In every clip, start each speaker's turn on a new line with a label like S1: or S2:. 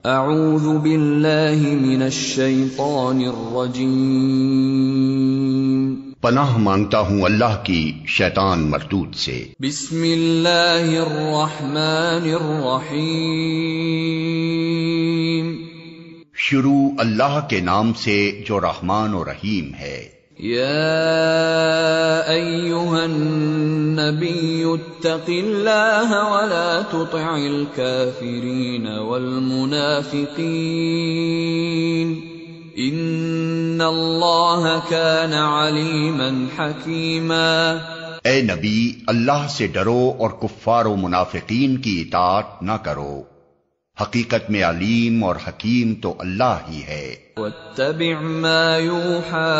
S1: اعوذ باللہ من الشیطان الرجیم،
S2: پناہ مانگتا ہوں اللہ کی شیطان مردود سے۔
S1: بسم اللہ الرحمن الرحیم،
S2: شروع اللہ کے نام سے جو رحمان و رحیم ہے۔
S1: یا ایہا النبی اتق اللہ ولا تطع الکافرین والمنافقین ان اللہ کان علیما حکیما۔
S2: اے نبی، اللہ سے ڈرو اور کفار و منافقین کی اطاعت نہ کرو، حقیقت میں علیم اور حکیم تو اللہ ہی ہے۔
S1: واتبع ما یوحى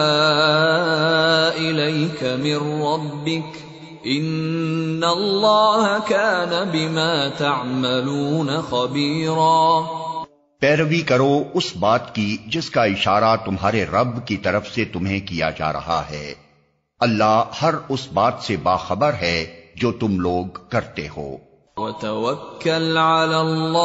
S1: الیک من ربک ان اللہ کان بما تعملون خبیرا۔
S2: پیروی کرو اس بات کی جس کا اشارہ تمہارے رب کی طرف سے تمہیں کیا جا رہا ہے، اللہ ہر اس بات سے باخبر ہے جو تم لوگ کرتے ہو۔
S1: وتوکل علی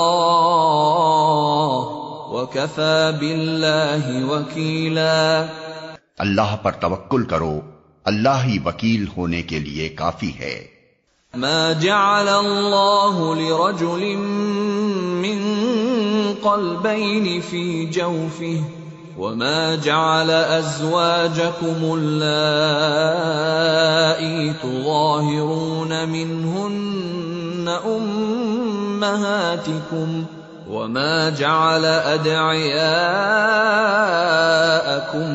S1: اللہ وکفی باللہ وکیلا۔
S2: اللہ پر توکل کرو، اللہ ہی وکیل ہونے کے لیے کافی ہے۔
S1: ما جعل اللہ لرجل من قلبین فی جوفہ وما جعل ازواجکم اللائی تظاہرون منہن امہاتکم وما جعل ادعیاءکم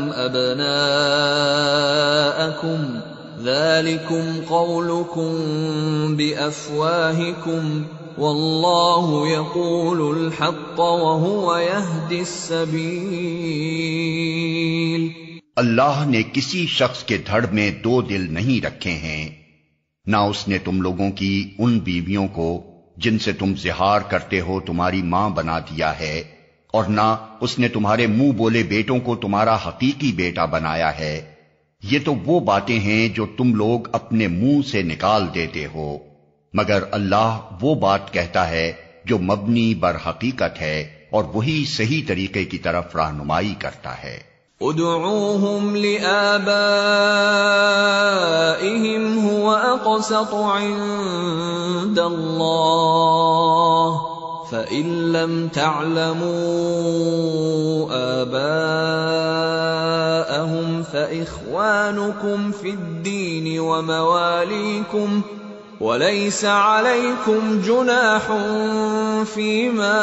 S1: ابناءکم ذالکم قولکم بافواہکم واللہ یقول الحق وہو یہدی السبیل۔
S2: اللہ نے کسی شخص کے دھڑ میں دو دل نہیں رکھے ہیں، نہ اس نے تم لوگوں کی ان بیویوں کو جن سے تم زہار کرتے ہو تمہاری ماں بنا دیا ہے، اور نہ اس نے تمہارے منہ بولے بیٹوں کو تمہارا حقیقی بیٹا بنایا ہے۔ یہ تو وہ باتیں ہیں جو تم لوگ اپنے منہ سے نکال دیتے ہو، مگر اللہ وہ بات کہتا ہے جو مبنی بر حقیقت ہے، اور وہی صحیح طریقے کی طرف رہنمائی کرتا ہے۔
S1: ادعوهم لآبائهم هو اقسط عند الله فإن لم تعلموا آباءهم فإخوانكم في الدين ومواليكم وَلَيْسَ عَلَيْكُمْ جُنَاحٌ فِيمَا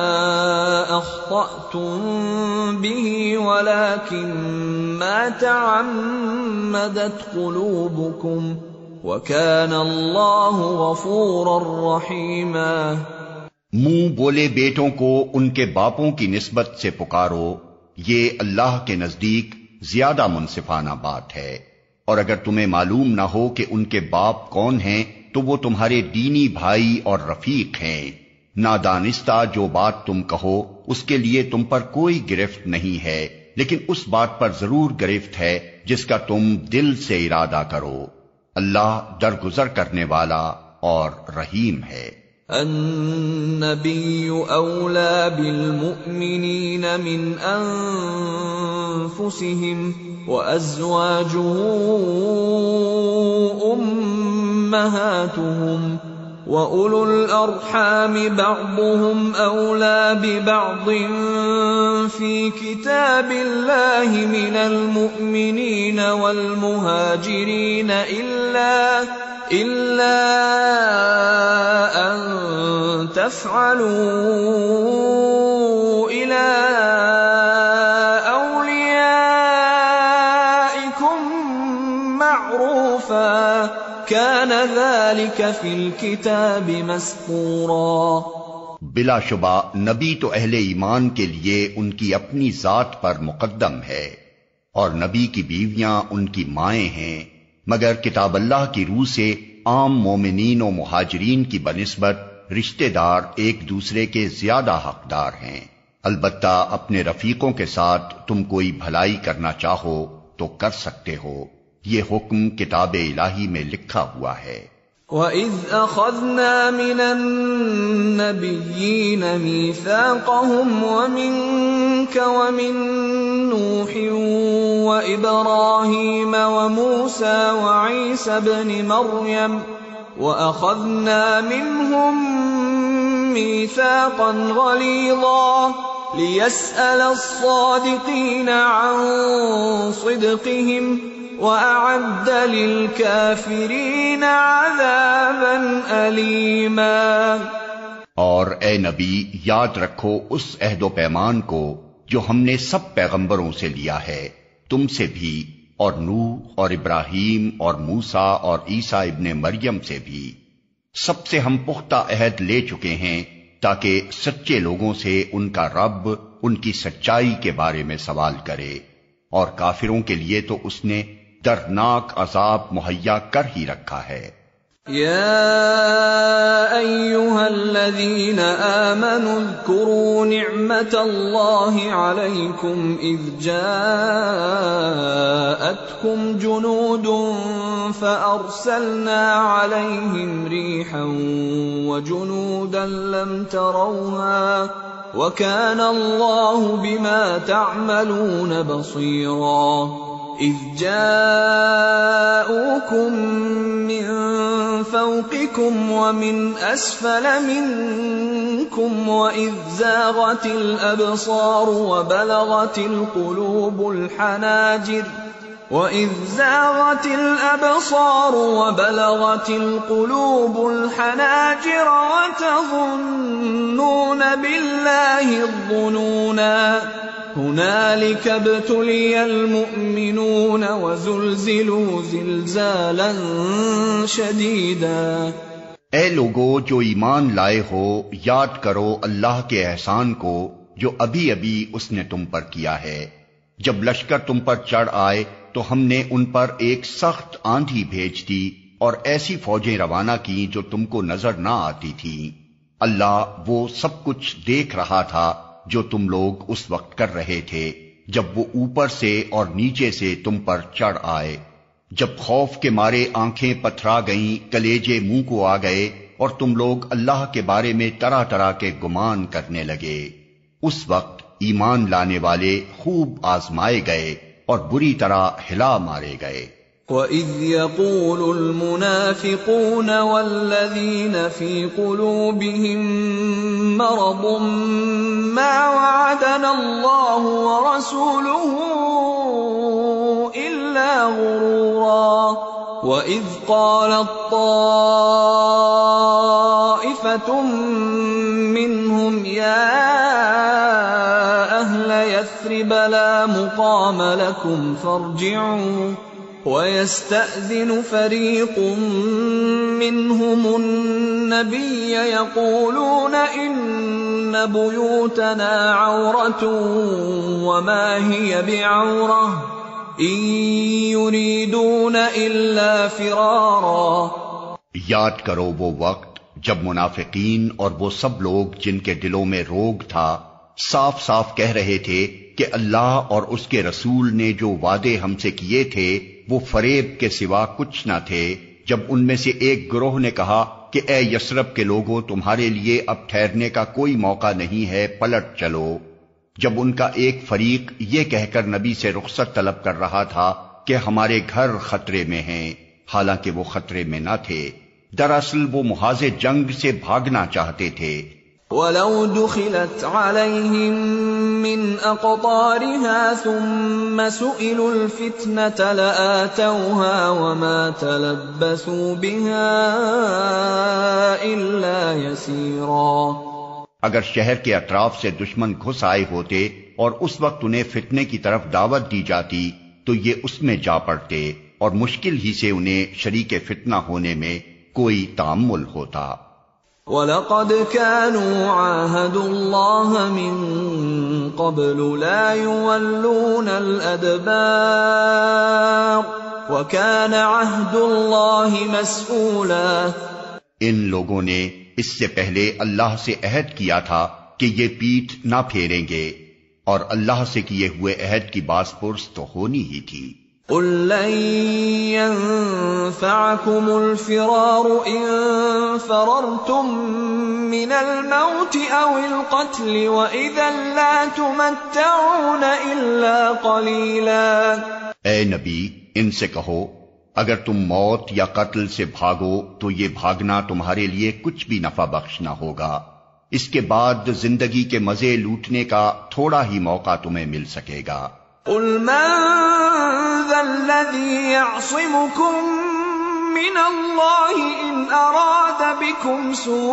S1: أَخْطَأْتُمْ بِهِ وَلَكِنْ مَا تَعَمَّدَتْ قُلُوبُكُمْ وَكَانَ اللَّهُ غَفُورًا رَحِيمًا۔
S2: منہ بولے بیٹوں کو ان کے باپوں کی نسبت سے پکارو، یہ اللہ کے نزدیک زیادہ منصفانہ بات ہے، اور اگر تمہیں معلوم نہ ہو کہ ان کے باپ کون ہیں تو وہ تمہارے دینی بھائی اور رفیق ہیں۔ نادانستہ جو بات تم کہو اس کے لیے تم پر کوئی گرفت نہیں ہے، لیکن اس بات پر ضرور گرفت ہے جس کا تم دل سے ارادہ کرو۔ اللہ درگزر کرنے والا اور رحیم ہے۔
S1: النبی اولی بالمؤمنین من انفسهم وازواجه امہاتهم وَأُولُو الْأَرْحَامِ بَعْضُهُمْ أَوْلَى بِبَعْضٍ فِي كِتَابِ اللَّهِ مِنَ الْمُؤْمِنِينَ وَالْمُهَاجِرِينَ إِلَّا أَن تَفْعَلُوا إِلَى أَوْلِيَائِكُمْ مَعْرُوفًا كَانَ ذَلِكَ فِي الْكِتَابِ مَسْطُورًا۔
S2: بلا شبہ نبی تو اہل ایمان کے لیے ان کی اپنی ذات پر مقدم ہے، اور نبی کی بیویاں ان کی مائیں ہیں، مگر کتاب اللہ کی روح سے عام مومنین و مہاجرین کی بنسبت رشتہ دار ایک دوسرے کے زیادہ حقدار ہیں۔ البتہ اپنے رفیقوں کے ساتھ تم کوئی بھلائی کرنا چاہو تو کر سکتے ہو، یہ حکم کتاب الہی میں لکھا ہوا ہے۔
S1: وَإِذْ أَخَذْنَا مِنَ النَّبِيِّينَ مِيثَاقَهُمْ وَمِنكَ وَمِن نُّوحٍ وَإِبْرَاهِيمَ وَمُوسَىٰ وَعِيسَى ابْنِ مَرْيَمَ وَأَخَذْنَا مِنْهُم مِّيثَاقًا غَلِيظًا لِيَسْأَلَ الصَّادِقِينَ عَن صِدْقِهِمْ وَأَعَدَّ لِلْكَافِرِينَ عَذَابًا أَلِيمًا۔
S2: اور اے نبی، یاد رکھو اس عہد و پیمان کو جو ہم نے سب پیغمبروں سے لیا ہے، تم سے بھی، اور نوح اور ابراہیم اور موسیٰ اور عیسیٰ ابن مریم سے بھی۔ سب سے ہم پختہ عہد لے چکے ہیں تاکہ سچے لوگوں سے ان کا رب ان کی سچائی کے بارے میں سوال کرے، اور کافروں کے لیے تو اس نے دردناک عذاب مہیا کر ہی رکھا ہے۔
S1: یا ایھا الذین آمنوا اذکروا نعمت اللہ علیکم اذ جاءتکم جنود فأرسلنا علیہم ریحا وجنودا لم تروها وَكَانَ اللَّهُ بِمَا تَعْمَلُونَ بَصِيرًا۔ إِذْ جَاءُوكُم مِّن فَوْقِكُمْ وَمِنْ أَسْفَلَ مِنكُمْ وَإِذْ زَاغَتِ الْأَبْصَارُ وَبَلَغَتِ الْقُلُوبُ الْحَنَاجِرَ وَتَظُنُّونَ بِاللَّهِ الظُّنُونَا هُنَالِكَ ابْتُلِيَ الْمُؤْمِنُونَ وَزُلْزِلُوا زِلْزَالًا شَدِيدًا۔
S2: اے لوگو جو ایمان لائے ہو، یاد کرو اللہ کے احسان کو جو ابھی ابھی اس نے تم پر کیا ہے۔ جب لشکر تم پر چڑھ آئے تو ہم نے ان پر ایک سخت آندھی بھیج دی اور ایسی فوجیں روانہ کی جو تم کو نظر نہ آتی تھیں۔ اللہ وہ سب کچھ دیکھ رہا تھا جو تم لوگ اس وقت کر رہے تھے جب وہ اوپر سے اور نیچے سے تم پر چڑھ آئے، جب خوف کے مارے آنکھیں پتھرا گئیں، کلیجے منہ کو آ گئے، اور تم لوگ اللہ کے بارے میں طرح طرح کے گمان کرنے لگے۔ اس وقت ایمان لانے والے خوب آزمائے گئے اور بری طرح ہلا مارے گئے۔
S1: وَإِذْ يَقُولُ الْمُنَافِقُونَ وَالَّذِينَ فِي قُلُوبِهِم مَّرَضٌ مَّا وَعَدَنَا اللَّهُ وَرَسُولُهُ إِلَّا غُرُورًا۔ وَإِذْ قَالَت طَّائِفَةٌ مِّنْهُمْ يَا أَهْلَ يَثْرِبَ لَا مُقَامَ لَكُمْ فَارْجِعُوا وَيَسْتَأْذِنُ فَرِيقٌ مِّنْهُمُ النَّبِيَّ يَقُولُونَ إِنَّ بُيُوتَنَا عَوْرَةٌ وَمَا هِيَ بِعَوْرَةٍ إِن يُرِيدُونَ إِلَّا فِرَارًا۔
S2: یاد کرو وہ وقت جب منافقین اور وہ سب لوگ جن کے دلوں میں روگ تھا صاف صاف کہہ رہے تھے کہ اللہ اور اس کے رسول نے جو وعدے ہم سے کیے تھے وہ فریب کے سوا کچھ نہ تھے، جب ان میں سے ایک گروہ نے کہا کہ اے یثرب کے لوگوں، تمہارے لیے اب ٹھہرنے کا کوئی موقع نہیں ہے، پلٹ چلو۔ جب ان کا ایک فریق یہ کہہ کر نبی سے رخصت طلب کر رہا تھا کہ ہمارے گھر خطرے میں ہیں، حالانکہ وہ خطرے میں نہ تھے، دراصل وہ محاذ جنگ سے بھاگنا چاہتے تھے۔
S1: وَلَوْ دُخِلَتْ عَلَيْهِمْ مِنْ أَقْطَارِهَا ثُمَّ سُئِلُوا الْفِتْنَةَ لَآتَوْهَا وَمَا تَلَبَّثُوا بِهَا إِلَّا يَسِيرًا۔
S2: اگر شہر کے اطراف سے دشمن گھس آئے ہوتے اور اس وقت انہیں فتنے کی طرف دعوت دی جاتی تو یہ اس میں جا پڑتے، اور مشکل ہی سے انہیں شریک فتنہ ہونے میں کوئی تأمل ہوتا۔
S1: وَلَقَدْ كَانُوا عَاهَدُوا اللَّهَ مِن قَبْلُ لَا يُوَلُّونَ الْأَدْبَارَ وَكَانَ عَهْدُ اللَّهِ مَسْئُولًا۔
S2: ان لوگوں نے اس سے پہلے اللہ سے عہد کیا تھا کہ یہ پیٹھ نہ پھیریں گے، اور اللہ سے کیے ہوئے عہد کی باز پرس تو ہونی ہی تھی۔
S1: قل لن ينفعكم الفرار إن فررتم من الموت أو القتل وإذا لا تمتعون إلا قليلا۔
S2: اے نبی، ان سے کہو اگر تم موت یا قتل سے بھاگو تو یہ بھاگنا تمہارے لیے کچھ بھی نفع بخش نہ ہوگا، اس کے بعد زندگی کے مزے لوٹنے کا تھوڑا ہی موقع تمہیں مل سکے گا۔
S1: قل من ذا الذي يعصمكم من الله إن أراد بكم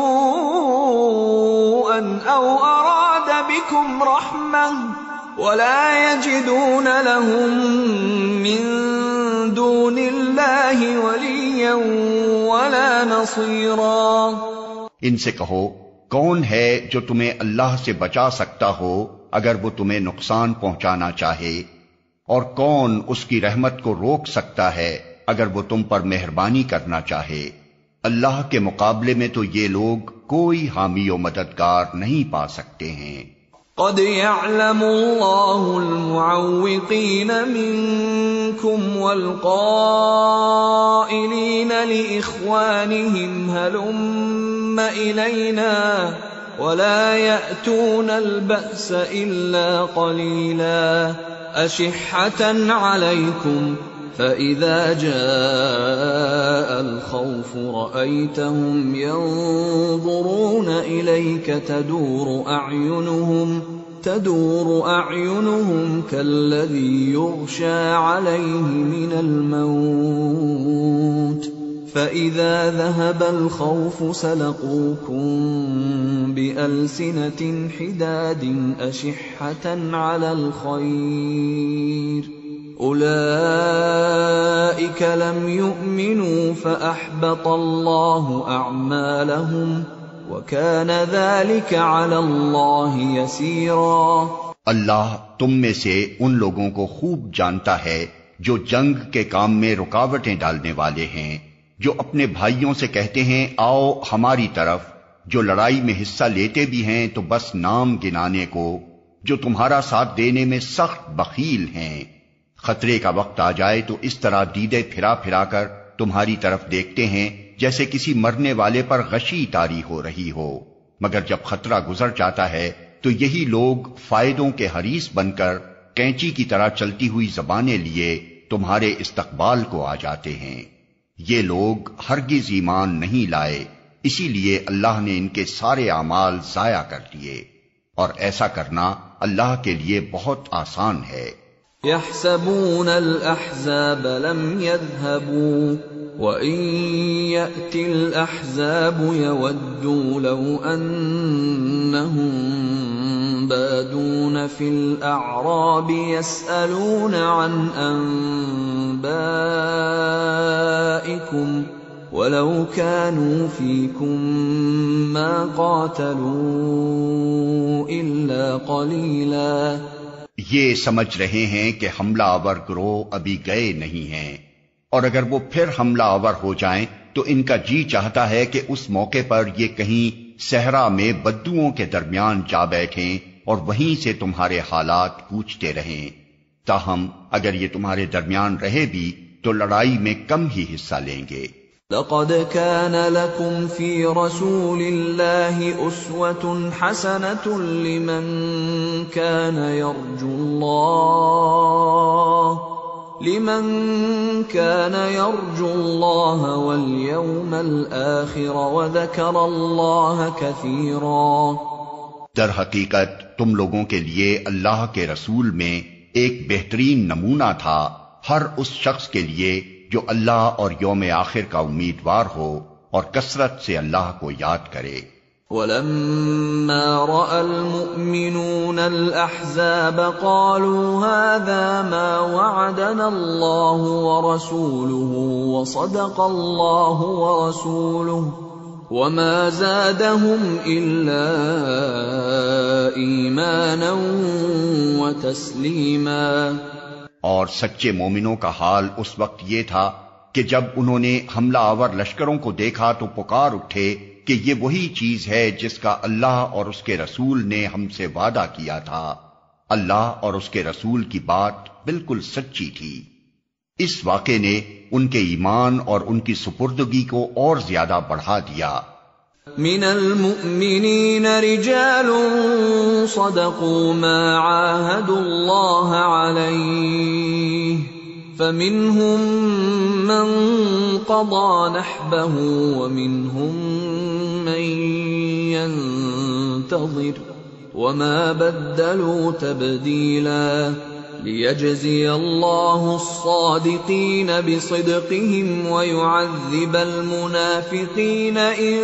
S1: سوءا أو أراد بكم رحمة ولا يجدون لهم من دون الله وليا ولا نصيرا۔
S2: ان سے کہو کون ہے جو تمہیں اللہ سے بچا سکتا ہو اگر وہ تمہیں نقصان پہنچانا چاہے، اور کون اس کی رحمت کو روک سکتا ہے اگر وہ تم پر مہربانی کرنا چاہے۔ اللہ کے مقابلے میں تو یہ لوگ کوئی حامی و مددگار نہیں پا سکتے ہیں۔
S1: قد يعلم الله المعوقين منكم والقائلين لإخوانهم هلم إلينا ولا يأتون البأس إلا قليلا أشحة عليكم فإذا جاء الخوف رأيتهم ينظرون إليك تدور أعينهم كالذي يغشى عليه من الموت فإذا ذهب الخوف سلقوكم بألسنة حداد أشحة على الخير أولئك لم يؤمنوا فأحبط الله أعمالهم وَكَانَ ذَلِكَ عَلَى اللَّهِ يَسِيرًا۔
S2: اللہ تم میں سے ان لوگوں کو خوب جانتا ہے جو جنگ کے کام میں رکاوٹیں ڈالنے والے ہیں، جو اپنے بھائیوں سے کہتے ہیں آؤ ہماری طرف، جو لڑائی میں حصہ لیتے بھی ہیں تو بس نام گنانے کو، جو تمہارا ساتھ دینے میں سخت بخیل ہیں۔ خطرے کا وقت آ جائے تو اس طرح دیدے پھرا پھرا کر تمہاری طرف دیکھتے ہیں جیسے کسی مرنے والے پر غشی طاری ہو رہی ہو، مگر جب خطرہ گزر جاتا ہے تو یہی لوگ فائدوں کے حریص بن کر کینچی کی طرح چلتی ہوئی زبانیں لیے تمہارے استقبال کو آ جاتے ہیں۔ یہ لوگ ہرگز ایمان نہیں لائے، اسی لیے اللہ نے ان کے سارے اعمال ضائع کر دیے، اور ایسا کرنا اللہ کے لیے بہت آسان ہے۔
S1: يحسبون الأحزاب لم يذهبوا وإن يأتي الأحزاب يودوا لو أنهم بادون في الأعراب يسألون عن أنبائكم ولو كانوا فيكم ما قاتلوا إلا قليلا۔
S2: یہ سمجھ رہے ہیں کہ حملہ آور گروہ ابھی گئے نہیں ہیں، اور اگر وہ پھر حملہ آور ہو جائیں تو ان کا جی چاہتا ہے کہ اس موقع پر یہ کہیں صحرا میں بدوؤں کے درمیان جا بیٹھیں اور وہیں سے تمہارے حالات پوچھتے رہیں، تاہم اگر یہ تمہارے درمیان رہے بھی تو لڑائی میں کم ہی حصہ لیں گے۔
S1: لقد كان لكم في رسول الله أسوة حسنة لمن كان يرجو الله واليوم الآخر وذكر الله كثيرا۔
S2: در حقیقت تم لوگوں کے لیے اللہ کے رسول میں ایک بہترین نمونہ تھا ہر اس شخص کے لیے جو اللہ اور یوم آخر کا امیدوار ہو اور کثرت سے اللہ کو یاد کرے۔
S1: وَلَمَّا رَأَى الْمُؤْمِنُونَ الْأَحْزَابَ قَالُوا هَذَا مَا وَعَدَنَا اللَّهُ وَرَسُولُهُ وَصَدَقَ اللَّهُ وَرَسُولُهُ وَمَا زَادَهُمْ إِلَّا إِيمَانًا وَتَسْلِيمًا۔
S2: اور سچے مومنوں کا حال اس وقت یہ تھا کہ جب انہوں نے حملہ آور لشکروں کو دیکھا تو پکار اٹھے کہ یہ وہی چیز ہے جس کا اللہ اور اس کے رسول نے ہم سے وعدہ کیا تھا۔ اللہ اور اس کے رسول کی بات بالکل سچی تھی۔ اس واقعے نے ان کے ایمان اور ان کی سپردگی کو اور زیادہ بڑھا دیا۔
S1: من المؤمنین رجال صدقوا ما عاهدوا الله علیہ فمنهم من قضى نحبه ومنهم من ينتظر وما بدلوا تبدیلا لِيَجْزِيَ اللَّهُ الصَّادِقِينَ بِصِدْقِهِمْ وَيُعَذِّبَ الْمُنَافِقِينَ إِن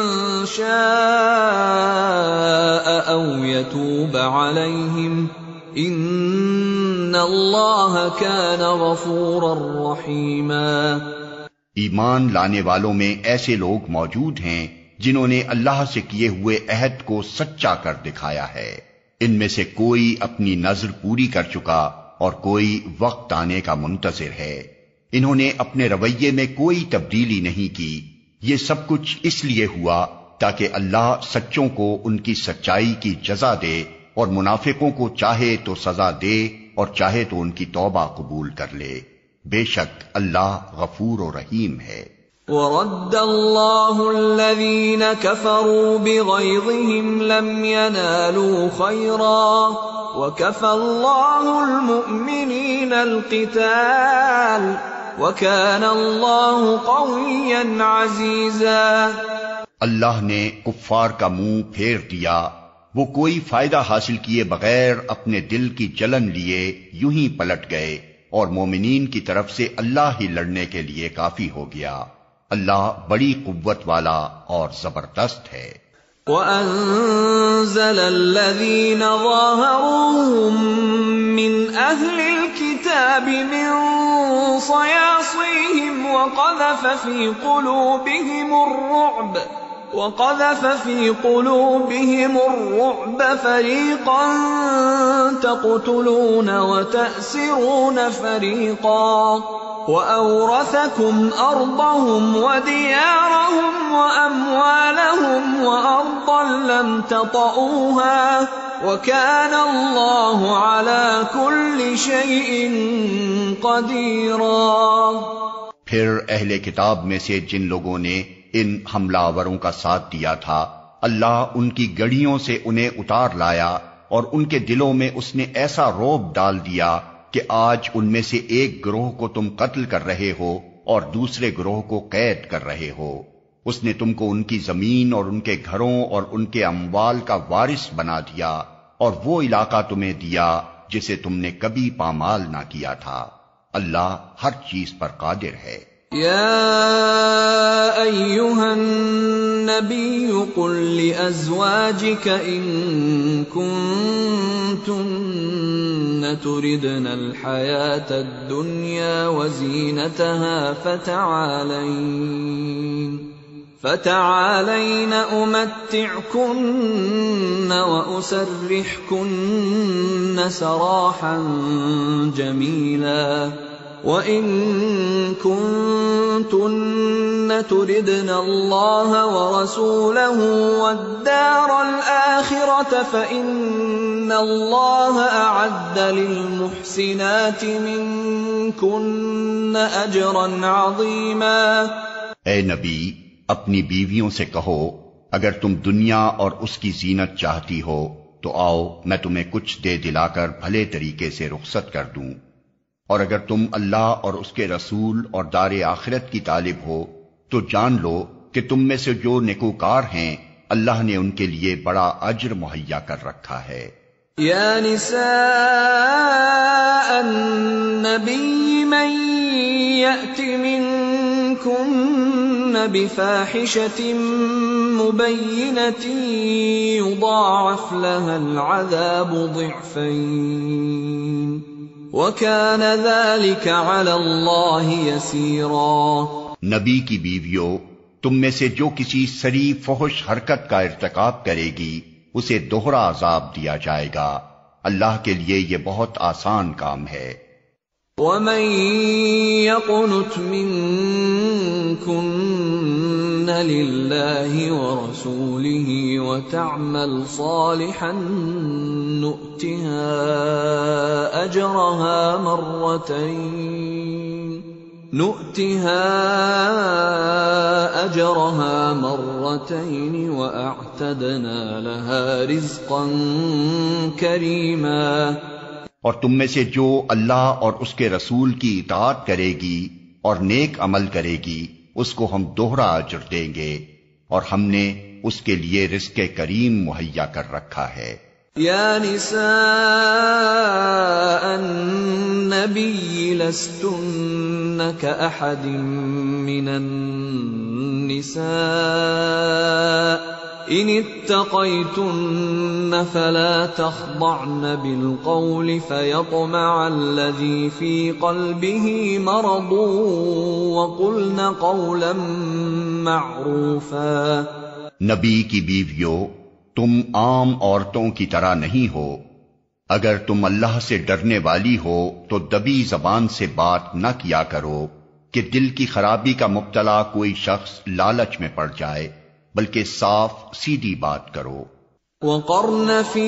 S1: شَاءَ أَوْ يَتُوبَ عَلَيْهِمْ إِنَّ اللَّهَ كَانَ غَفُورًا رَّحِيمًا۔
S2: ایمان لانے والوں میں ایسے لوگ موجود ہیں جنہوں نے اللہ سے کیے ہوئے عہد کو سچا کر دکھایا ہے۔ ان میں سے کوئی اپنی نظر پوری کر چکا اور کوئی وقت آنے کا منتظر ہے۔ انہوں نے اپنے رویے میں کوئی تبدیلی نہیں کی۔ یہ سب کچھ اس لیے ہوا تاکہ اللہ سچوں کو ان کی سچائی کی جزا دے اور منافقوں کو چاہے تو سزا دے اور چاہے تو ان کی توبہ قبول کر لے۔ بے شک اللہ غفور و رحیم ہے۔
S1: وَرَدَّ اللَّهُ الَّذِينَ كَفَرُوا بِغَيْظِهِمْ لَمْ يَنَالُوا خَيْرًا وَكَفَى اللَّهُ الْمُؤْمِنِينَ الْقِتَالَ وَكَانَ اللَّهُ قَوِيًّا عَزِيزًا۔
S2: اللہ نے کفار کا منہ پھیر دیا، وہ کوئی فائدہ حاصل کیے بغیر اپنے دل کی جلن لیے یوں ہی پلٹ گئے، اور مومنین کی طرف سے اللہ ہی لڑنے کے لیے کافی ہو گیا۔ اللہ بڑی قوت والا اور زبردست ہے۔
S1: وَأَنزَلَ الَّذِينَ ظَاهَرُوهُم مِّنْ أَهْلِ الْكِتَابِ مِنْ صَيَاصِيهِمْ وَقَذَفَ فِي قُلُوبِهِمُ الرُّعْبَ فَرِيقًا تَقْتُلُونَ وَتَأْسِرُونَ فَرِيقًا وَأَوْرَثَكُمْ أَرْضَهُمْ وَدِيَارَهُمْ وَأَمْوَالَهُمْ وَأَرْضًا لَّمْ تَطَئُوهَا وَكَانَ اللَّهُ عَلَى كُلِّ شَيْءٍ قَدِيرًا۔
S2: پھر اہل کتاب میں سے جن لوگوں نے ان حملہ آوروں کا ساتھ دیا تھا، اللہ ان کی گڑیوں سے انہیں اتار لایا اور ان کے دلوں میں اس نے ایسا رعب ڈال دیا کہ آج ان میں سے ایک گروہ کو تم قتل کر رہے ہو اور دوسرے گروہ کو قید کر رہے ہو۔ اس نے تم کو ان کی زمین اور ان کے گھروں اور ان کے اموال کا وارث بنا دیا اور وہ علاقہ تمہیں دیا جسے تم نے کبھی پامال نہ کیا تھا۔ اللہ ہر چیز پر قادر ہے۔
S1: یا ایھا النبی قل لأزواجک ان کنتن تردن الحیاة الدنیا وزینتها فتعالین امتعکن واسرحکن سراحا جمیلا وَإِن كُنتُنَّ تُرِدْنَ اللَّهَ وَرَسُولَهُ وَالدَّارَ الْآخِرَةَ فَإِنَّ اللَّهَ أَعَدَّ لِلْمُحْسِنَاتِ مِنكُنَّ أَجْرًا عَظِيمًا۔
S2: اے نبی، اپنی بیویوں سے کہو اگر تم دنیا اور اس کی زینت چاہتی ہو تو آؤ میں تمہیں کچھ دے دلا کر بھلے طریقے سے رخصت کر دوں، اور اگر تم اللہ اور اس کے رسول اور دار آخرت کی طالب ہو تو جان لو کہ تم میں سے جو نیکوکار ہیں اللہ نے ان کے لیے بڑا اجر مہیا کر رکھا ہے۔
S1: یا نساء النبی من یأت منکن بفاحشة مبینة یضاعف لها العذاب ضعفین وَكَانَ ذَلِكَ عَلَى اللَّهِ يَسِيرًا۔
S2: نبی کی بیویوں، تم میں سے جو کسی سری فحش حرکت کا ارتکاب کرے گی اسے دوہرا عذاب دیا جائے گا، اللہ کے لیے یہ بہت آسان کام ہے۔
S1: وَمَن يَقْنُتْ مِنكُنَّ لِلَّهِ وَرَسُولِهِ وَتَعْمَلْ صَالِحًا نُؤْتِهَا أَجْرَهَا 2 مرتين، وَنَدْخِلُهَا مُدْخَلًا كَرِيمًا۔
S2: جو
S1: نؤتها أجرها مرتين وأعتدنا لها رزقا كريما۔
S2: اور تم میں سے جو اللہ اور اس کے رسول کی اطاعت کرے گی اور نیک عمل کرے گی اس کو ہم دوہرا اجر دیں گے، اور ہم نے اس کے لیے رزق کریم مہیا کر رکھا ہے۔
S1: یا نساء النبی لستن کأحد من النساء ان اتقیتن فلا تخضعن بالقول فيطمع الذي في قلبه مرض وقلن قولا معروفا۔
S2: نبی کی بیویوں، تم عام عورتوں کی طرح نہیں ہو، اگر تم اللہ سے ڈرنے والی ہو تو دبی زبان سے بات نہ کیا کرو کہ دل کی خرابی کا مبتلا کوئی شخص لالچ میں پڑ جائے، بلکہ صاف سیدھی بات کرو۔
S1: وقرن في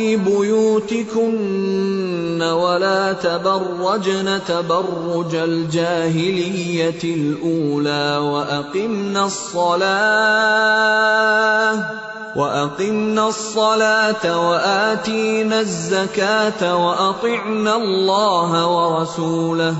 S1: بيوتكن ولا تبرجن تبرج الجاهلية الأولى وأقمنا الصلاة وآتينا الزكاة وأطعنا الله ورسوله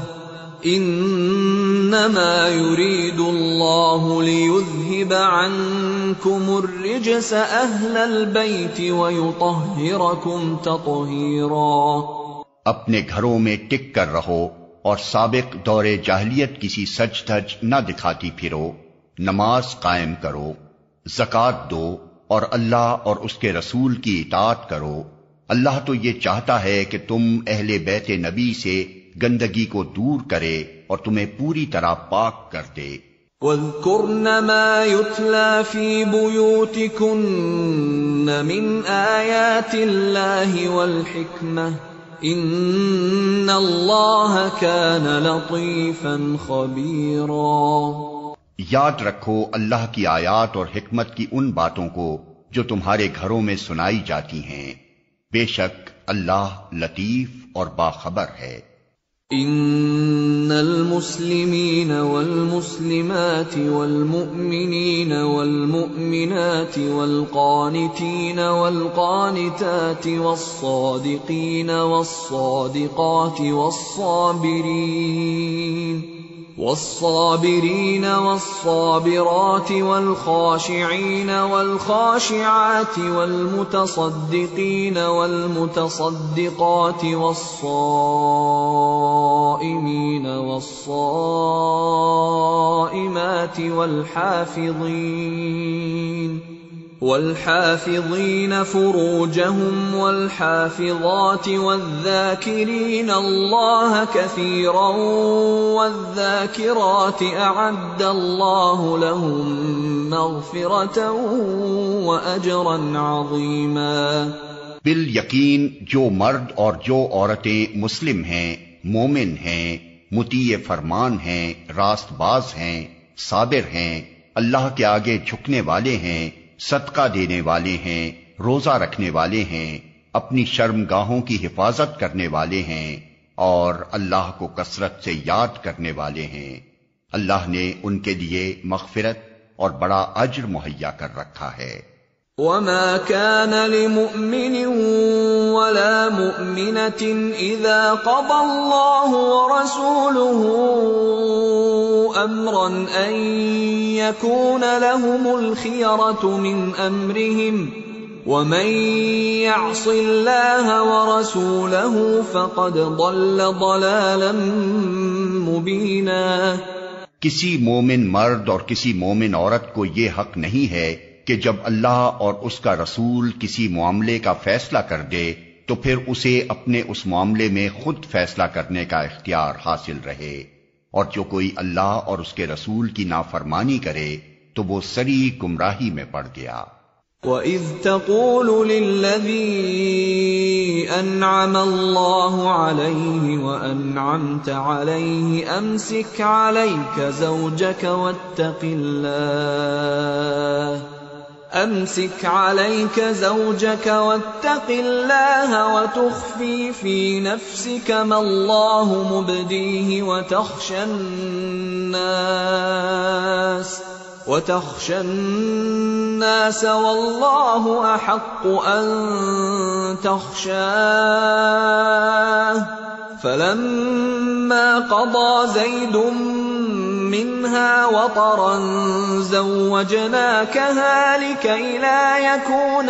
S1: انما يريد الله ليذهب عنكم الرجس اهل البيت ويطهركم تطهيرا۔
S2: اپنے گھروں میں ٹک کر رہو اور سابق دور جاہلیت کسی سج دھج نہ دکھاتی پھرو، نماز قائم کرو، زکوٰۃ دو اور اللہ اور اس کے رسول کی اطاعت کرو۔ اللہ تو یہ چاہتا ہے کہ تم اہل بیت نبی سے گندگی کو دور کرے اور تمہیں پوری طرح پاک کر دے۔
S1: وَاذْكُرْنَ مَا يُتْلَى فِي بُيُوتِكُنَّ مِنْ آيَاتِ اللَّهِ وَالْحِكْمَةِ إِنَّ اللَّهَ كَانَ لَطِيفًا خَبِيرًا۔
S2: یاد رکھو اللہ کی آیات اور حکمت کی ان باتوں کو جو تمہارے گھروں میں سنائی جاتی ہیں، بے شک اللہ لطیف اور باخبر ہے۔
S1: ان المسلمین والمسلمات والمؤمنین والمؤمنات والقانتین والقانتات والصادقین والصادقات والصابرين والصابرات والخاشعين والخاشعات والمتصدقين والمتصدقات والصائمين والصائمات والحافظين فروجهم والحافظات والذاكرين الله كثيرا والذاكرات أعد الله لهم مغفرة وأجرا عظيما۔
S2: بالیقین جو مرد اور جو عورتیں مسلم ہیں، مومن ہیں، مطیع فرمان ہیں، راست باز ہیں، صابر ہیں، اللہ کے آگے جھکنے والے ہیں، صدقہ دینے والے ہیں، روزہ رکھنے والے ہیں، اپنی شرمگاہوں کی حفاظت کرنے والے ہیں، اور اللہ کو کثرت سے یاد کرنے والے ہیں، اللہ نے ان کے لیے مغفرت اور بڑا اجر مہیا کر رکھا ہے۔
S1: وما كان لمؤمن ولا مؤمنة إذا قضى الله ورسوله أمرا أن يكون لهم الخيرة من أمرهم ومن يعص الله ورسوله فقد ضل ضلالا مبينا۔
S2: کسی مومن مرد اور کسی مومن عورت کو یہ حق نہیں ہے کہ جب اللہ اور اس کا رسول کسی معاملے کا فیصلہ کر دے تو پھر اسے اپنے اس معاملے میں خود فیصلہ کرنے کا اختیار حاصل رہے، اور جو کوئی اللہ اور اس کے رسول کی نافرمانی کرے تو وہ سری گمراہی میں پڑ گیا۔
S1: وَإِذْ تَقُولُ لِلَّذِي أَنْعَمَ اللَّهُ عَلَيْهِ وَأَنْعَمْتَ عَلَيْهِ أَمْسِكْ عَلَيْكَ زَوْجَكَ أمسك عليك زوجك واتق الله وتخفي في نفسك ما الله مبديه وتخشى الناس والله أحق أن تخشاه فلما قضى زيد منها وطرا زوجناكها لكي لا يكون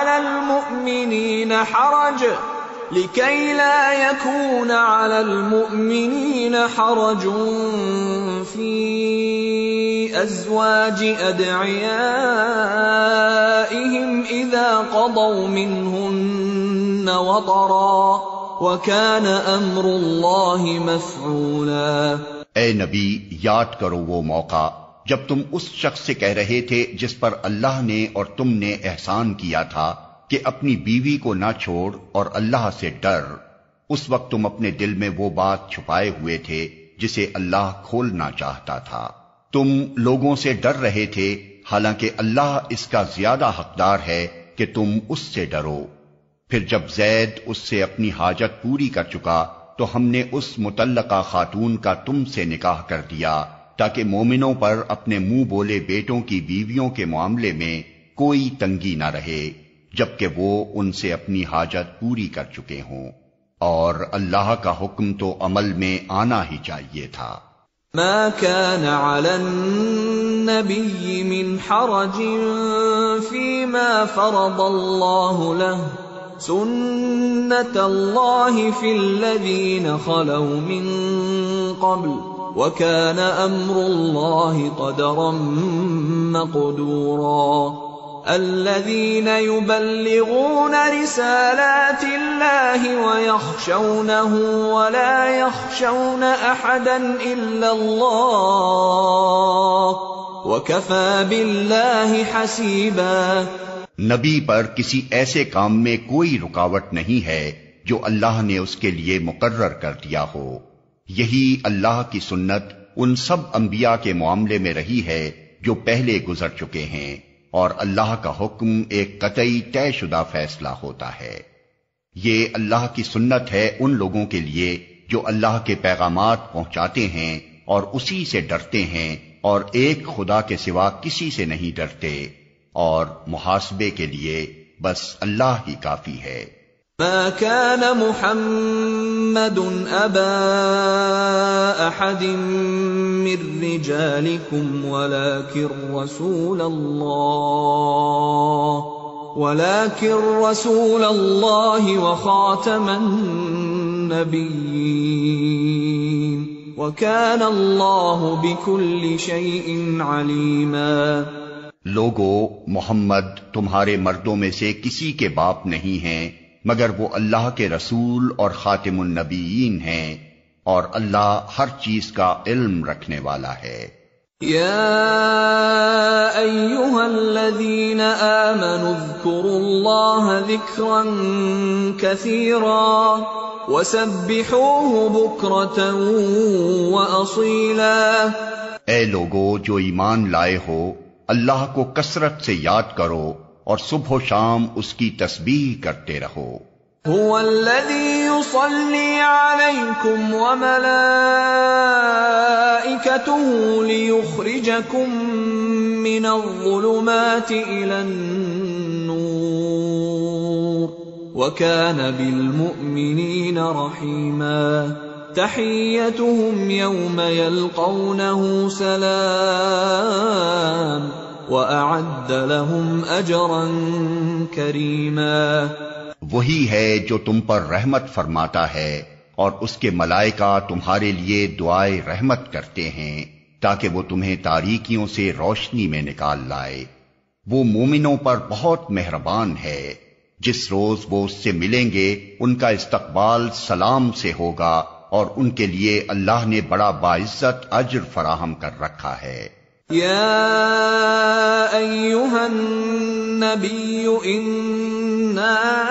S1: على المؤمنين حرج في أزواج أدعيائهم إذا قضوا منهن وطرا وكان أمر الله مفعولا۔
S2: اے نبی، یاد کرو وہ موقع جب تم اس شخص سے کہہ رہے تھے جس پر اللہ نے اور تم نے احسان کیا تھا کہ اپنی بیوی کو نہ چھوڑ اور اللہ سے ڈر۔ اس وقت تم اپنے دل میں وہ بات چھپائے ہوئے تھے جسے اللہ کھولنا چاہتا تھا۔ تم لوگوں سے ڈر رہے تھے، حالانکہ اللہ اس کا زیادہ حقدار ہے کہ تم اس سے ڈرو۔ پھر جب زید اس سے اپنی حاجت پوری کر چکا تو ہم نے اس مطلقہ خاتون کا تم سے نکاح کر دیا تاکہ مومنوں پر اپنے منہ بولے بیٹوں کی بیویوں کے معاملے میں کوئی تنگی نہ رہے جبکہ وہ ان سے اپنی حاجت پوری کر چکے ہوں، اور اللہ کا حکم تو عمل میں آنا ہی چاہیے تھا۔
S1: ما كان على النبي من حرج فيما فرض الله له سنة الله في الذين خلوا من قبل وكان أمر الله قدرا مقدورا۔ الذين يبلغون رسالات الله ويخشونه ولا يخشون أحدا إلا الله وكفى بالله حسيبا۔
S2: نبی پر کسی ایسے کام میں کوئی رکاوٹ نہیں ہے جو اللہ نے اس کے لیے مقرر کر دیا ہو۔ یہی اللہ کی سنت ان سب انبیاء کے معاملے میں رہی ہے جو پہلے گزر چکے ہیں، اور اللہ کا حکم ایک قطعی طے شدہ فیصلہ ہوتا ہے۔ یہ اللہ کی سنت ہے ان لوگوں کے لیے جو اللہ کے پیغامات پہنچاتے ہیں اور اسی سے ڈرتے ہیں اور ایک خدا کے سوا کسی سے نہیں ڈرتے، اور محاسبے کے لیے بس اللہ ہی کافی ہے۔
S1: ما كان محمد أبا أحد من رجالكم ولكن رسول الله وخاتم النبيين وكان الله بكل شيء عليما۔
S2: لوگو، محمد تمہارے مردوں میں سے کسی کے باپ نہیں ہیں مگر وہ اللہ کے رسول اور خاتم النبیین ہیں، اور اللہ ہر چیز کا علم رکھنے والا ہے۔
S1: یا ایھا الذین آمنوا اذکروا اللہ ذکرا کثیرا وسبحوہ بکرۃ وأصیلا۔
S2: اے لوگو جو ایمان لائے ہو، اللہ کو کثرت سے یاد کرو اور صبح و شام اس کی تسبیح کرتے رہو۔
S1: هو الذی یصلی علیکم وملائکتہ لیخرجکم من الظلمات الی النور وکان بالمؤمنین رحیما۔ تحیتهم یوم یلقونه سلام وَأَعَدَّ لَهُمْ أَجْرًا كَرِيمًا۔
S2: وہی ہے جو تم پر رحمت فرماتا ہے اور اس کے ملائکہ تمہارے لیے دعائے رحمت کرتے ہیں تاکہ وہ تمہیں تاریکیوں سے روشنی میں نکال لائے۔ وہ مومنوں پر بہت مہربان ہے۔ جس روز وہ اس سے ملیں گے ان کا استقبال سلام سے ہوگا، اور ان کے لیے اللہ نے بڑا باعزت اجر فراہم کر رکھا ہے۔
S1: یا ایھا النبی انا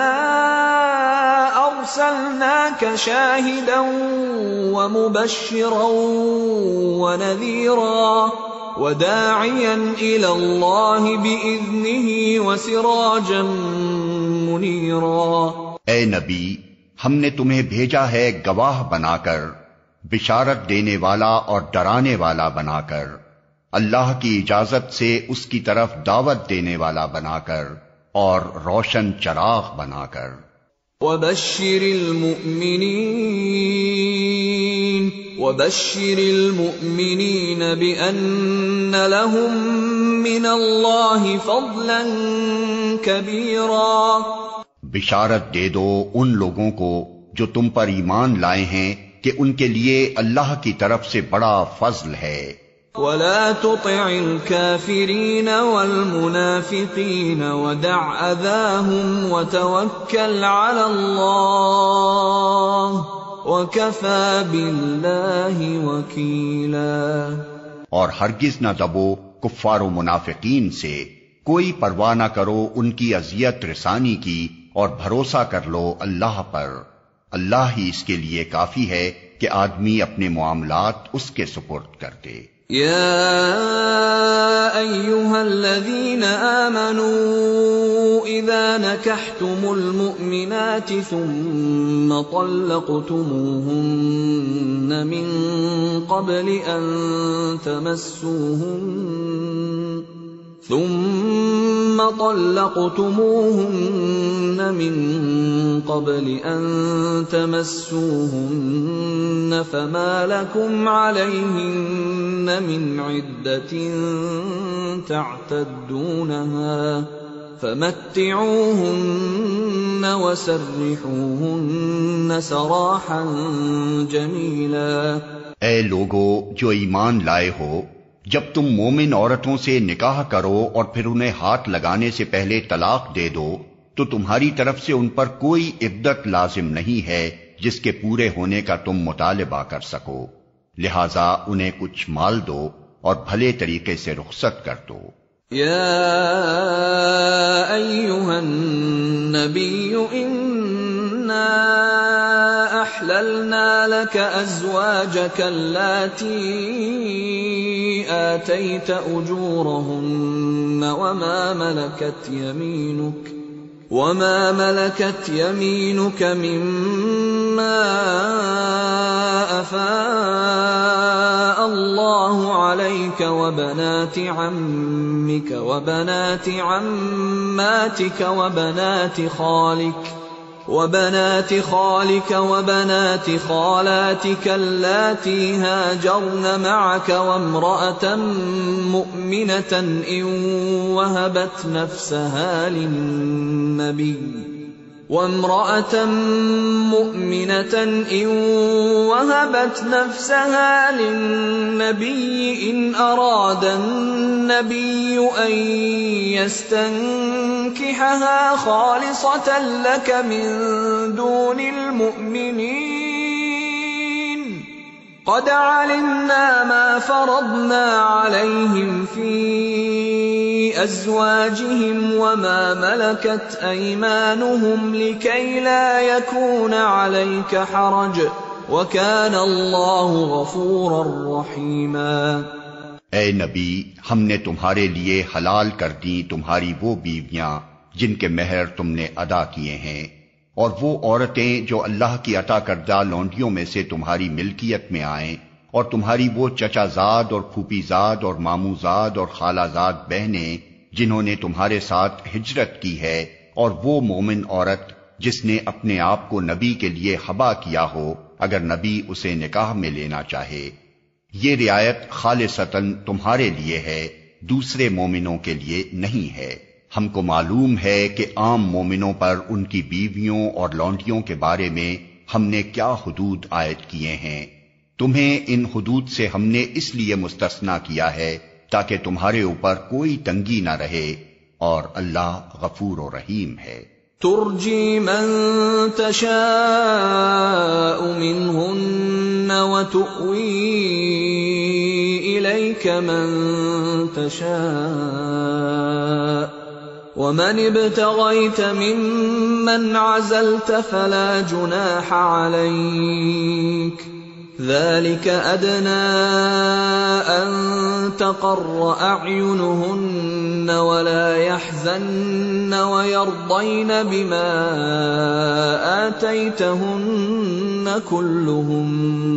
S1: ارسلناک شاہدا ومبشرا ونذیرا وَدَاعِيًا إِلَى اللَّهِ بِإِذْنِهِ وَسِرَاجًا مُنِيرًا۔
S2: اے نبی، ہم نے تمہیں بھیجا ہے گواہ بنا کر، بشارت دینے والا اور ڈرانے والا بنا کر، اللہ کی اجازت سے اس کی طرف دعوت دینے والا بنا کر، اور روشن چراغ بنا کر۔
S1: وَبَشِّرِ الْمُؤْمِنِينَ بِأَنَّ لَهُم مِّنَ اللَّهِ فَضْلًا كَبِيرًا۔
S2: بشارت دے دو ان لوگوں کو جو تم پر ایمان لائے ہیں کہ ان کے لیے اللہ کی طرف سے بڑا فضل ہے۔
S1: وَلَا تُطِعِ الْكَافِرِينَ وَالْمُنَافِقِينَ وَدَعْ أَذَاهُمْ وَتَوَكَّلْ عَلَى اللَّهِ وَكَفَى بِاللَّهِ وَكِيلًا۔ اور
S2: ہرگز نہ دبو کفار و منافقین سے، کوئی پرواہ نہ کرو ان کی اذیت رسانی کی، اور بھروسہ کر لو اللہ پر، اللہ ہی اس کے لیے کافی ہے کہ آدمی اپنے معاملات اس کے سپرد کر دے۔
S1: یا ایھا الذین آمنوا اذا نکحتم المؤمنات ثم طلقتموهن من قبل ان تمسوهن فما لكم عليهن من عدة تعتدونها فمتعوهن وسرحوهن سراحا جميلا۔
S2: اے لوگو جو ایمان لائے ہو، جب تم مومن عورتوں سے نکاح کرو اور پھر انہیں ہاتھ لگانے سے پہلے طلاق دے دو تو تمہاری طرف سے ان پر کوئی عدت لازم نہیں ہے جس کے پورے ہونے کا تم مطالبہ کر سکو، لہذا انہیں کچھ مال دو اور بھلے طریقے سے رخصت کر دو۔
S1: یا ایھا النبی انا احللنا لك ازواجك اللاتي آتيت اجورهن وما ملكت يمينك مما أفاء الله عليك وبنات عمك وبنات عماتك وبنات خالك وبنات خالاتك اللاتي هاجرن معك وامرأة مؤمنة إن وهبت نفسها للنبي إن أراد النبي أن يستنكحها خالصة لك من دون المؤمنين قد علمنا ما فرضنا عليهم في أزواجهم وما ملكت أيمانهم لكي لا يكون عليك حرج وكان الله غفورا رحيما۔
S2: اے نبی، ہم نے تمہارے لیے حلال کر دی تمہاری وہ بیویاں جن کے مہر تم نے ادا کیے ہیں، اور وہ عورتیں جو اللہ کی عطا کردہ لونڈیوں میں سے تمہاری ملکیت میں آئیں، اور تمہاری وہ چچا زاد اور پھوپھی زاد اور ماموں زاد اور خالہ زاد بہنیں جنہوں نے تمہارے ساتھ ہجرت کی ہے، اور وہ مومن عورت جس نے اپنے آپ کو نبی کے لیے خبا کیا ہو اگر نبی اسے نکاح میں لینا چاہے۔ یہ رعایت خالصتاً تمہارے لیے ہے، دوسرے مومنوں کے لیے نہیں ہے۔ ہم کو معلوم ہے کہ عام مومنوں پر ان کی بیویوں اور لونڈیوں کے بارے میں ہم نے کیا حدود عائد کیے ہیں۔ تمہیں ان حدود سے ہم نے اس لیے مستثنا کیا ہے تاکہ تمہارے اوپر کوئی تنگی نہ رہے، اور اللہ غفور و رحیم ہے۔
S1: ترجی من تشاء منہن وتؤوی الیک من تشاء ومن ابتغیت ممن عزلت فلا جناح علیک ذلك أدنى أن تقر أعينهن ولا يحزن ويرضين بما آتيتهن كلهم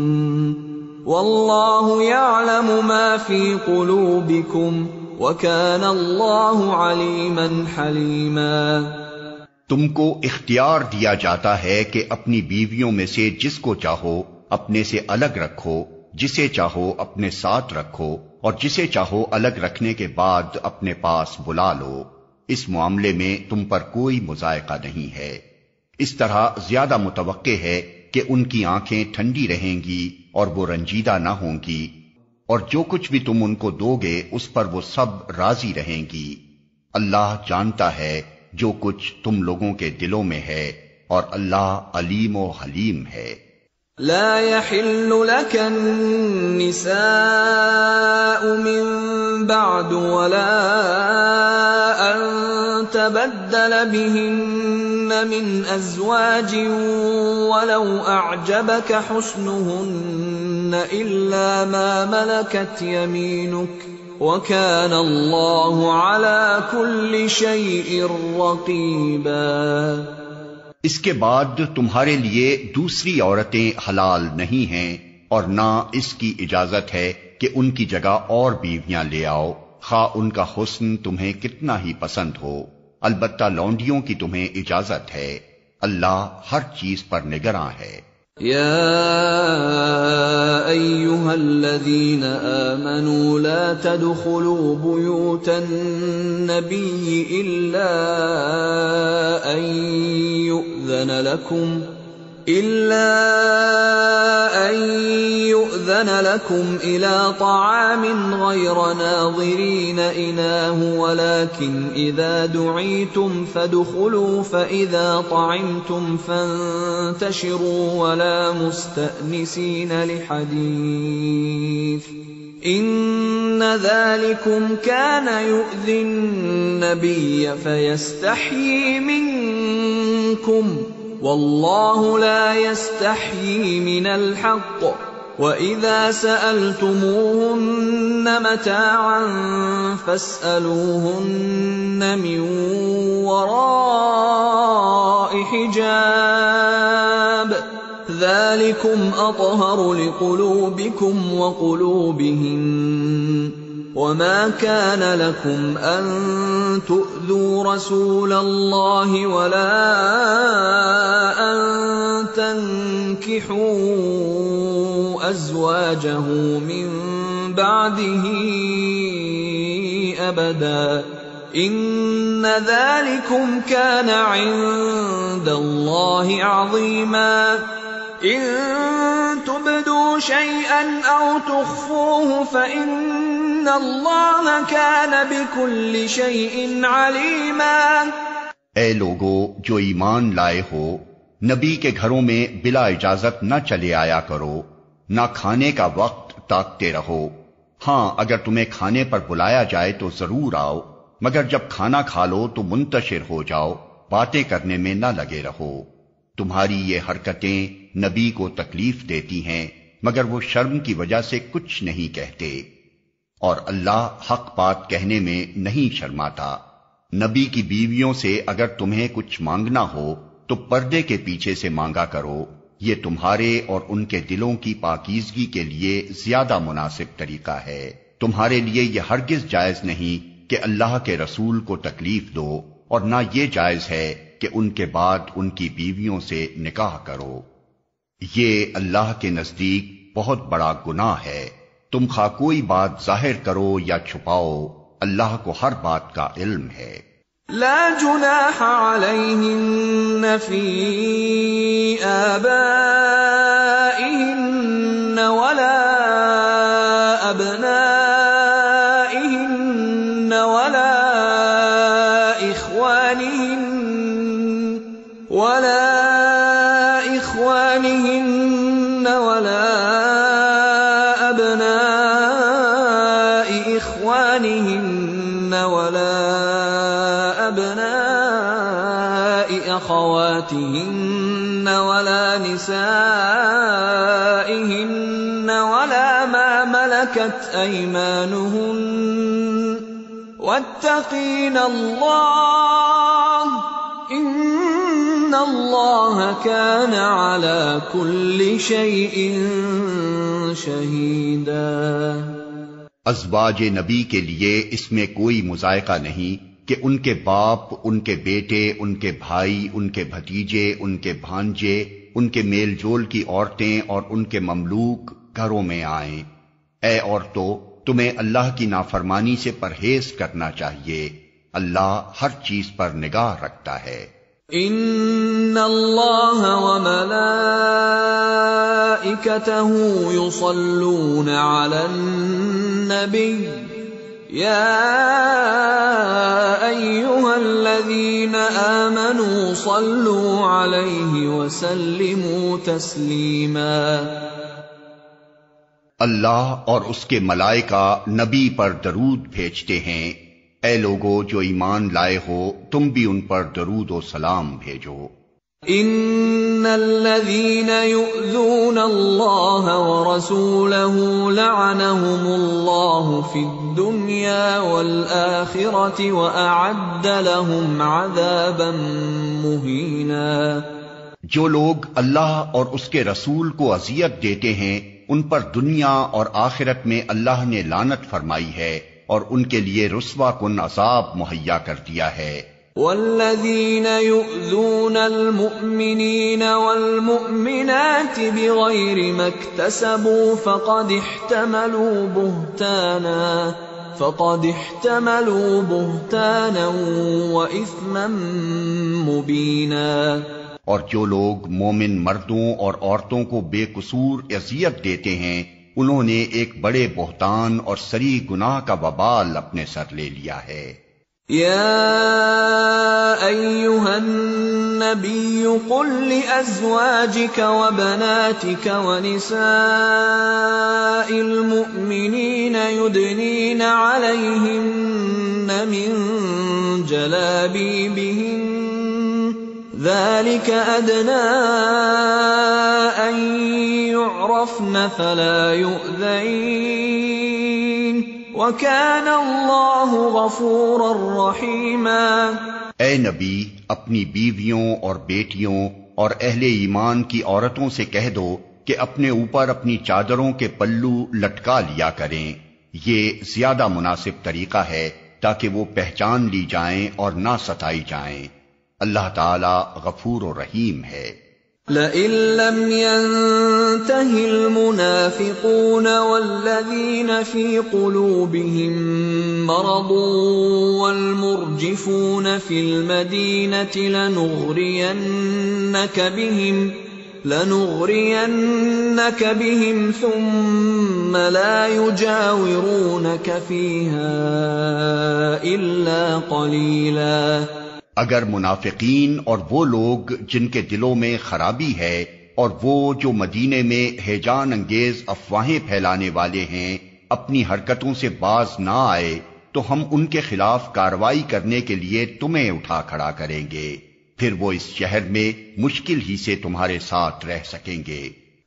S1: والله يعلم ما في قلوبكم وكان الله عليما حليما۔
S2: تم کو اختیار دیا جاتا ہے کہ اپنی بیویوں میں سے جس کو چاہو اپنے سے الگ رکھو، جسے چاہو اپنے ساتھ رکھو، اور جسے چاہو الگ رکھنے کے بعد اپنے پاس بلا لو۔ اس معاملے میں تم پر کوئی مضائقہ نہیں ہے۔ اس طرح زیادہ متوقع ہے کہ ان کی آنکھیں ٹھنڈی رہیں گی اور وہ رنجیدہ نہ ہوں گی، اور جو کچھ بھی تم ان کو دو گے اس پر وہ سب راضی رہیں گی۔ اللہ جانتا ہے جو کچھ تم لوگوں کے دلوں میں ہے، اور اللہ علیم و حلیم ہے۔
S1: لا يحل لك النساء من بعد ولا أن تبدل بهن من أزواج ولو أعجبك حسنهن إلا ما ملكت يمينك وَكَانَ اللَّهُ عَلَى كُلِّ شَيْءٍ رَقِيبًا۔
S2: اس کے بعد تمہارے لیے دوسری عورتیں حلال نہیں ہیں، اور نہ اس کی اجازت ہے کہ ان کی جگہ اور بیویاں لے آؤ، خواہ ان کا حسن تمہیں کتنا ہی پسند ہو۔ البتہ لونڈیوں کی تمہیں اجازت ہے، اللہ ہر چیز پر نگراں ہے۔
S1: يا أيها الذين آمنوا لا تدخلوا بيوت النبي إلا أن يؤذن لكم إلى طعام غير ناظرين إناه ولكن إذا دعيتم فادخلوا فإذا طعمتم فانتشروا ولا مستأنسين لحديث إن ذلكم كان يؤذي النبي فيستحيي منكم والله لا يستحيي من الحق وَإِذَا سَأَلْتُمُوهُنَّ مَتَاعًا فَاسْأَلُوهُنَّ مِنْ وَرَاءِ حِجَابٍ ذَلِكُمْ أَطْهَرُ لِقُلُوبِكُمْ وَقُلُوبِهِنَّ وَمَا كَانَ لَكُمْ أَن تُؤْذُوا رَسُولَ اللَّهِ وَلَا أَن تَنكِحُوا أَزْوَاجَهُ مِن بَعْدِهِ أَبَدًا إِنَّ ذَلِكُمْ كَانَ عِندَ اللَّهِ عَظِيمًا إِن تُبْدُوا شَيْئًا أَوْ تُخْفُوهُ فَإِنَّ اللَّهَ كَانَ بِكُلِّ شَيْءٍ عَلِيمًا۔
S2: اے لوگو جو ایمان لائے ہو، نبی کے گھروں میں بلا اجازت نہ چلے آیا کرو، نہ کھانے کا وقت تاکتے رہو۔ ہاں اگر تمہیں کھانے پر بلایا جائے تو ضرور آؤ، مگر جب کھانا کھا لو تو منتشر ہو جاؤ، باتیں کرنے میں نہ لگے رہو۔ تمہاری یہ حرکتیں نبی کو تکلیف دیتی ہیں، مگر وہ شرم کی وجہ سے کچھ نہیں کہتے، اور اللہ حق بات کہنے میں نہیں شرماتا۔ نبی کی بیویوں سے اگر تمہیں کچھ مانگنا ہو تو پردے کے پیچھے سے مانگا کرو، یہ تمہارے اور ان کے دلوں کی پاکیزگی کے لیے زیادہ مناسب طریقہ ہے۔ تمہارے لیے یہ ہرگز جائز نہیں کہ اللہ کے رسول کو تکلیف دو، اور نہ یہ جائز ہے کہ ان کے بعد ان کی بیویوں سے نکاح کرو۔ یہ اللہ کے نزدیک بہت بڑا گناہ ہے۔ تم خواہ کوئی بات ظاہر کرو یا چھپاؤ، اللہ کو ہر بات کا علم ہے۔
S1: لا جناح علیہن فی آبائہن ولا ابنائہن ولا إخوانهن ولا أبناء إخوانهن ولا أبناء أخواتهن ولا نسائهن ولا ما ملكت أيمانهن واتقين الله إن الله كان على كل شيء شهيدا۔
S2: ازواج نبی کے لیے اس میں کوئی مذائقہ نہیں کہ ان کے باپ، ان کے بیٹے، ان کے بھائی، ان کے بھتیجے، ان کے بھانجے، ان کے میل جول کی عورتیں اور ان کے مملوک گھروں میں آئیں۔ اے عورتوں، تمہیں اللہ کی نافرمانی سے پرہیز کرنا چاہیے، اللہ ہر چیز پر نگاہ رکھتا ہے۔
S1: ان اللہ وملائکتہ یصلون علی النبی یا ایہا الذین آمنوا صلوا علیہ وسلموا تسلیما۔
S2: اللہ اور اس کے ملائکہ نبی پر درود بھیجتے ہیں، اے لوگو جو ایمان لائے ہو تم بھی ان پر درود و سلام بھیجو۔
S1: ان الذین یؤذون اللہ ورسولہ لعنہم اللہ فی الدنیا والآخرۃ وأعد لهم عذابا مہینا۔
S2: جو لوگ اللہ اور اس کے رسول کو اذیت دیتے ہیں ان پر دنیا اور آخرت میں اللہ نے لعنت فرمائی ہے اور ان کے لیے رسوا کن عذاب مہیا کر دیا ہے۔
S1: والذین یؤذون المؤمنین والمؤمنات بغیر ما اکتسبوا فقد احتملوا بہتانا وإثما مبینا۔
S2: اور جو لوگ مومن مردوں اور عورتوں کو بے قصور اذیت دیتے ہیں انہوں نے ایک بڑے بہتان اور سری گناہ کا وبال اپنے سر لے لیا ہے۔
S1: یا ایھا النبی قل لأزواجک وبناتک ونساء المؤمنین یدنین علیہن من جلابیبہن ذلك أدنى أن يعرفن فلا يؤذين وكان الله غفورا رحيما۔
S2: اے نبی، اپنی بیویوں اور بیٹیوں اور اہل ایمان کی عورتوں سے کہہ دو کہ اپنے اوپر اپنی چادروں کے پلو لٹکا لیا کریں، یہ زیادہ مناسب طریقہ ہے تاکہ وہ پہچان لی جائیں اور نہ ستائی جائیں۔ اللہ تعالی غفور و رحیم ہے۔
S1: لئن لم ينتہ المنافقون والذین فی قلوبهم مرض والمرجفون فی المدینة لنغرینک بهم ثم لا یجاورونک فیہا الا قلیلا۔
S2: اگر منافقین اور وہ لوگ جن کے دلوں میں خرابی ہے اور وہ جو مدینے میں ہیجان انگیز افواہیں پھیلانے والے ہیں اپنی حرکتوں سے باز نہ آئے تو ہم ان کے خلاف کارروائی کرنے کے لیے تمہیں اٹھا کھڑا کریں گے، پھر وہ اس شہر میں مشکل ہی سے تمہارے ساتھ رہ سکیں گے۔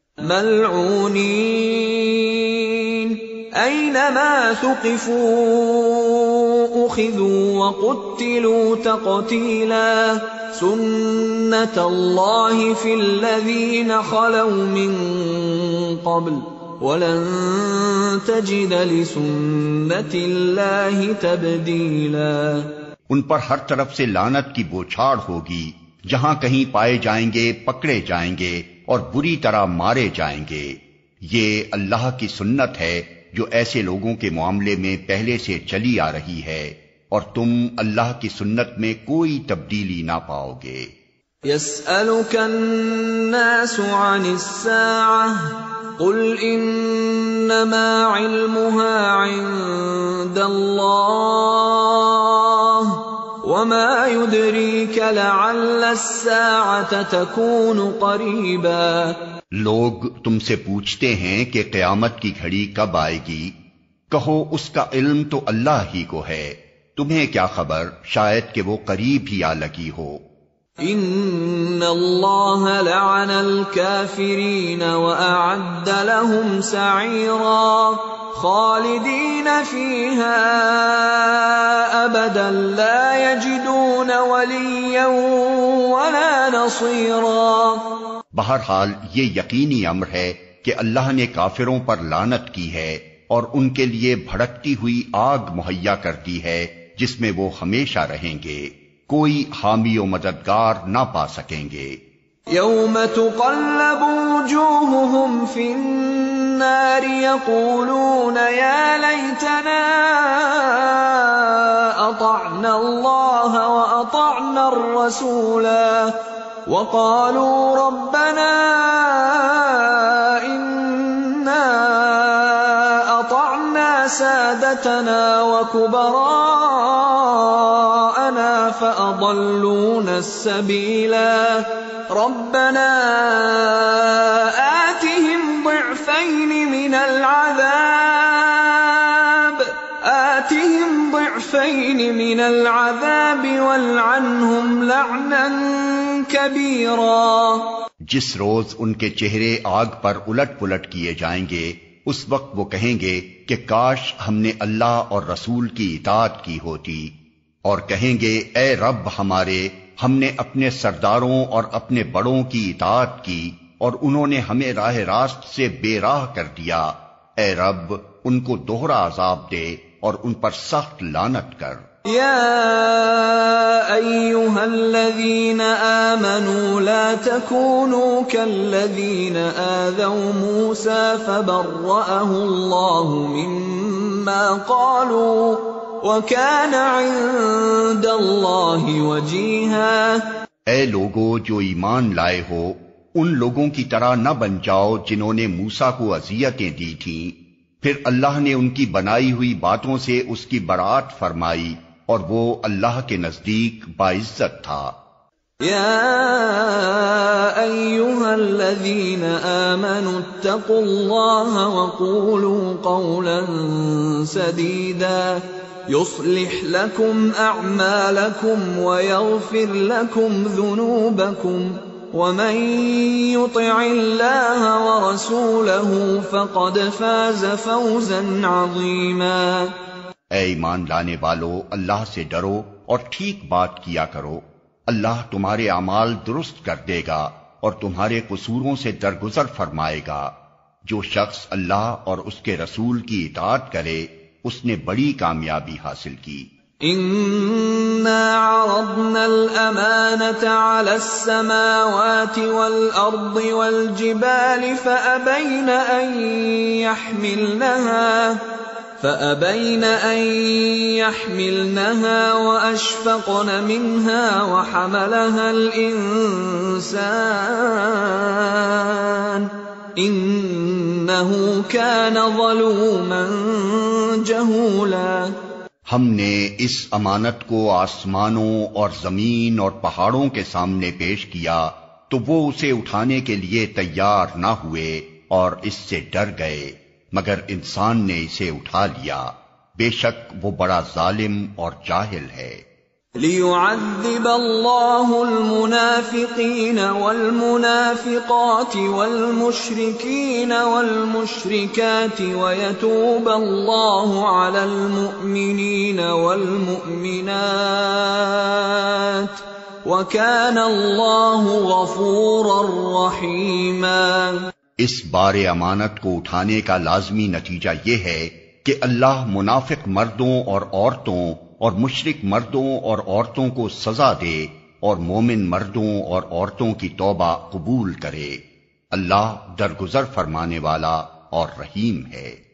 S1: ملعونین اینما ثقفوا اخذوا وقتلوا تقتیلا سنت اللہ فی الذین خلوا من قبل وَلَن تَجِدَ لِسُنَّتِ اللَّهِ تَبْدِيلًا۔
S2: ان پر ہر طرف سے لعنت کی بوچھاڑ ہوگی، جہاں کہیں پائے جائیں گے پکڑے جائیں گے اور بری طرح مارے جائیں گے۔ یہ اللہ کی سنت ہے جو ایسے لوگوں کے معاملے میں پہلے سے چلی آ رہی ہے، اور تم اللہ کی سنت میں کوئی تبدیلی نہ پاؤ گے۔
S1: يَسْأَلُكَ النَّاسُ عَنِ السَّاعَةِ قُلْ إِنَّمَا عِلْمُهَا عِندَ اللَّهِ وَمَا يُدْرِيكَ لَعَلَّ السَّاعَةَ تَكُونُ قَرِيبًا۔
S2: لوگ تم سے پوچھتے ہیں کہ قیامت کی گھڑی کب آئے گی، کہو اس کا علم تو اللہ ہی کو ہے، تمہیں کیا خبر، شاید کہ وہ قریب ہی آ لگی ہو۔
S1: ان اللہ لعن الکافرین واعد لهم سعیرا خالدین فیہا ابدا لا یجدون ولیا ولا نصیرا۔
S2: بہرحال یہ یقینی امر ہے کہ اللہ نے کافروں پر لعنت کی ہے اور ان کے لیے بھڑکتی ہوئی آگ مہیا کرتی ہے جس میں وہ ہمیشہ رہیں گے، کوئی حامی و مددگار نہ پا سکیں گے۔
S1: یوم تقلب وجوہہم فی النار یقولون یا لیتنا اطعنا اللہ واطعنا الرسولا وقالوا ربنا انا اطعنا سادتنا وكبراءنا فأضلونا السبيلا ربنا آتهم ضعفين من العذاب والعنهم لعنا كبيرا۔
S2: جس روز ان کے چہرے آگ پر الٹ پلٹ کیے جائیں گے، اس وقت وہ کہیں گے کہ کاش ہم نے اللہ اور رسول کی اطاعت کی ہوتی، اور کہیں گے اے رب ہمارے، ہم نے اپنے سرداروں اور اپنے بڑوں کی اطاعت کی اور انہوں نے ہمیں راہ راست سے بے راہ کر دیا، اے رب ان کو دوہرا عذاب دے اور ان پر سخت لعنت کر۔
S1: یا ایھا الذین آمنوا لا تکونوا کالذین آذوا موسى فبرأه اللہ مما قالوا وکان عند اللہ وجیہا۔
S2: اے لوگو جو ایمان لائے ہو، ان لوگوں کی طرح نہ بن جاؤ جنہوں نے موسیٰ کو اذیتیں دی تھیں، پھر اللہ نے ان کی بنائی ہوئی باتوں سے اس کی برات فرمائی اور وہ اللہ کے نزدیک باعزت تھا۔
S1: یا ایھا الذین آمنوا اتقوا اللہ وقولوا قولا سدیدا يصلح لكم أعمالكم ويغفر لكم ذنوبكم ومن يطع الله ورسوله فقد فاز فوزا عظيما۔
S2: اے ایمان لانے والو، اللہ سے ڈرو اور ٹھیک بات کیا کرو، اللہ تمہارے اعمال درست کر دے گا اور تمہارے قصوروں سے درگزر فرمائے گا۔ جو شخص اللہ اور اس کے رسول کی اطاعت کرے اس نے بڑی کامیابی حاصل کی۔
S1: اِنَّا عَرَضْنَا الْأَمَانَةَ عَلَى السَّمَاوَاتِ وَالْأَرْضِ وَالْجِبَالِ فَأَبَيْنَ أَن يَحْمِلْنَهَا وَأَشْفَقْنَ مِنْهَا وَحَمَلَهَا الْإِنسَانُ إِنَّهُ كَانَ ظَلُومًا جَهُولًا۔
S2: ہم نے اس امانت کو آسمانوں اور زمین اور پہاڑوں کے سامنے پیش کیا تو وہ اسے اٹھانے کے لیے تیار نہ ہوئے اور اس سے ڈر گئے، مگر انسان نے اسے اٹھا لیا، بے شک وہ بڑا ظالم اور جاہل ہے۔
S1: لِيُعَذِّبَ اللَّهُ الْمُنَافِقِينَ وَالْمُنَافِقَاتِ وَالْمُشْرِكِينَ وَالْمُشْرِكَاتِ وَيَتُوبَ اللَّهُ عَلَى الْمُؤْمِنِينَ وَالْمُؤْمِنَاتِ وَكَانَ اللَّهُ غَفُورًا رَّحِيمًا۔
S2: اس بار امانت کو اٹھانے کا لازمی نتیجہ یہ ہے کہ اللہ منافق مردوں اور عورتوں اور مشرک مردوں اور عورتوں کو سزا دے اور مومن مردوں اور عورتوں کی توبہ قبول کرے۔ اللہ درگزر فرمانے والا اور رحیم ہے۔